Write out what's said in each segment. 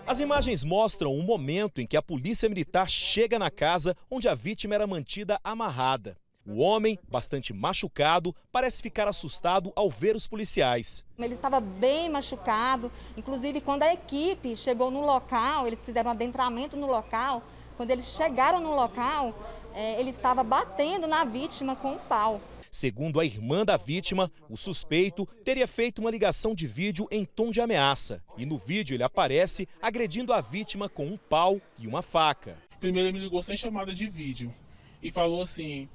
As imagens mostram um momento em que a polícia militar chega na casa onde a vítima era mantida amarrada. O homem, bastante machucado, parece ficar assustado ao ver os policiais. Ele estava bem machucado, inclusive quando a equipe chegou no local, eles fizeram um adentramento no local. Quando eles chegaram no local, ele estava batendo na vítima com um pau. Segundo a irmã da vítima, o suspeito teria feito uma ligação de vídeo em tom de ameaça. E no vídeo ele aparece agredindo a vítima com um pau e uma faca. Primeiro ele me ligou sem chamada de vídeo e falou assim,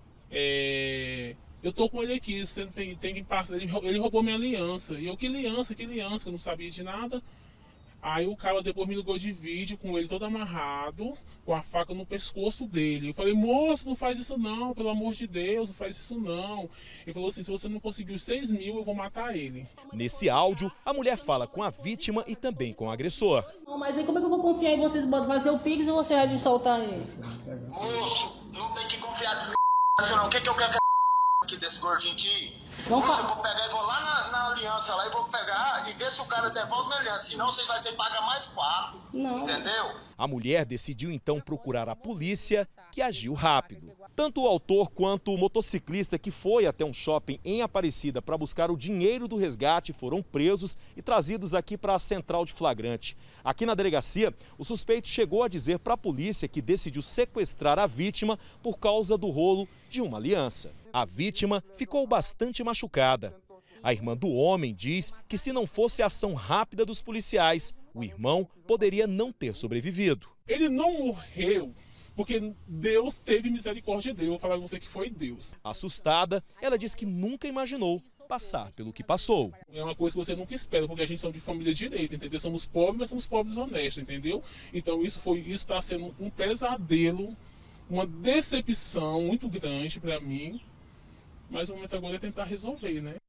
eu tô com ele aqui, você tem que passar. Ele roubou minha aliança. E eu, que aliança, que eu não sabia de nada. Aí o cara depois me ligou de vídeo com ele todo amarrado, com a faca no pescoço dele. Eu falei, moço, não faz isso não, pelo amor de Deus, não faz isso não. Ele falou assim, se você não conseguir os 6 mil, eu vou matar ele. Nesse áudio, a mulher fala com a vítima e também com o agressor. Não, mas aí como é que eu vou confiar em vocês? Fazer o pix e você vai vir soltar ele? Moço, não tem que confiar nesse não. O que eu quero aqui desse gordinho aqui? Não, eu vou pegar e vou lá na aliança lá e vou pegar e ver se o cara devolve minha aliança. Senão vocês vão ter que pagar mais 4. Não. Entendeu? A mulher decidiu então procurar a polícia, que agiu rápido. Tanto o autor quanto o motociclista que foi até um shopping em Aparecida para buscar o dinheiro do resgate foram presos e trazidos aqui para a central de flagrante. Aqui na delegacia, o suspeito chegou a dizer para a polícia que decidiu sequestrar a vítima por causa do rolo de uma aliança. A vítima ficou bastante machucada. A irmã do homem diz que se não fosse a ação rápida dos policiais, o irmão poderia não ter sobrevivido. Ele não morreu porque Deus teve misericórdia dele. Eu vou falar com você que foi Deus. Assustada, ela diz que nunca imaginou passar pelo que passou. É uma coisa que você nunca espera, porque a gente somos de família direita, entendeu? Somos pobres, mas somos pobres honestos, entendeu? Então isso está sendo um pesadelo, uma decepção muito grande para mim. Mas o momento agora é tentar resolver, né?